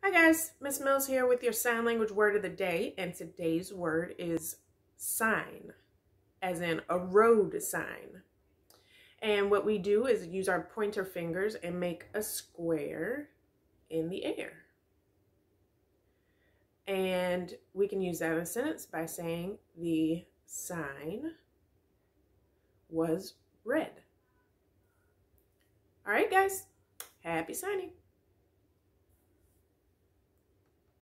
Hi guys, Miss Mills here with your sign language word of the day, and today's word is sign, as in a road sign. And what we do is use our pointer fingers and make a square in the air. And we can use that in a sentence by saying the sign was red. All right guys, happy signing.